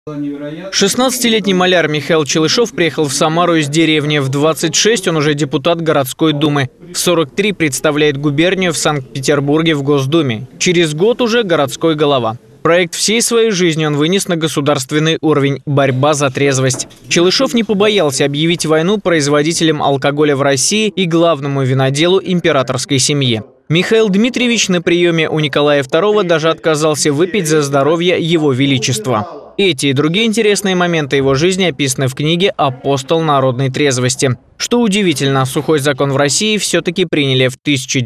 16-летний маляр Михаил Челышов приехал в Самару из деревни. В 26 он уже депутат городской думы. В 43 представляет губернию в Санкт-Петербурге в Госдуме. Через год уже городской голова. Проект всей своей жизни он вынес на государственный уровень – борьба за трезвость. Челышов не побоялся объявить войну производителям алкоголя в России и главному виноделу императорской семьи. Михаил Дмитриевич на приеме у Николая II даже отказался выпить за здоровье его величества. Эти и другие интересные моменты его жизни описаны в книге «Апостол народной трезвости». Что удивительно, сухой закон в России все-таки приняли в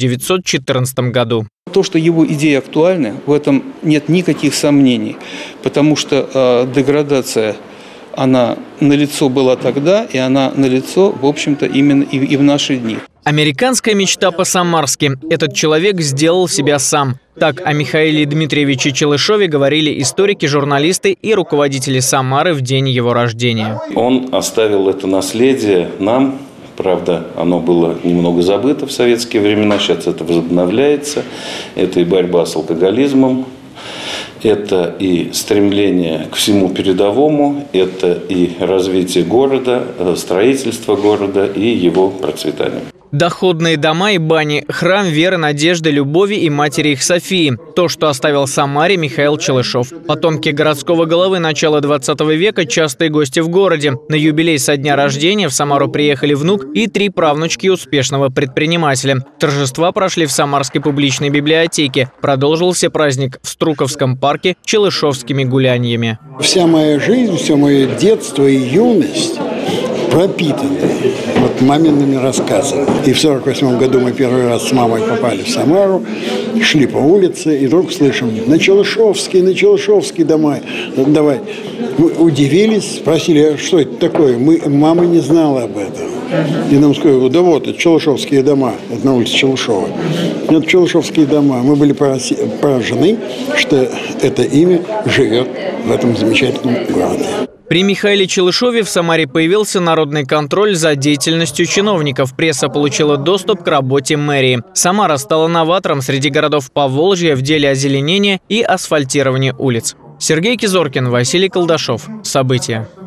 1914 году. То, что его идеи актуальны, в этом нет никаких сомнений, потому что деградация, она налицо была тогда, и она налицо, в общем-то, именно и в наши дни. Американская мечта по-самарски. Этот человек сделал себя сам. Так о Михаиле Дмитриевиче Челышове говорили историки, журналисты и руководители Самары в день его рождения. Он оставил это наследие нам. Правда, оно было немного забыто в советские времена, сейчас это возобновляется. Это и борьба с алкоголизмом, это и стремление к всему передовому, это и развитие города, строительство города и его процветание. Доходные дома и бани, храм веры, надежды, любови и матери их Софии. То, что оставил Самаре Михаил Челышов. Потомки городского головы начала 20 века – частые гости в городе. На юбилей со дня рождения в Самару приехали внук и 3 правнучки успешного предпринимателя. Торжества прошли в Самарской публичной библиотеке. Продолжился праздник в Струковском парке челышовскими гуляниями. Вся моя жизнь, все мое детство и юность пропитаны мамиными рассказами. И в 1948 году мы первый раз с мамой попали в Самару, шли по улице, и вдруг слышим: на Челышовские дома. Давай. Мы удивились, спросили, а что это такое? Мама не знала об этом. И нам сказали: да вот, это Челышовские дома, это на улице Челышова. Это Челышовские дома. Мы были поражены, что это имя живет в этом замечательном городе. При Михаиле Челышове в Самаре появился народный контроль за деятельностью чиновников. Пресса получила доступ к работе мэрии. Самара стала новатором среди городов Поволжья в деле озеленения и асфальтирования улиц. Сергей Кизоркин, Василий Колдашов. События.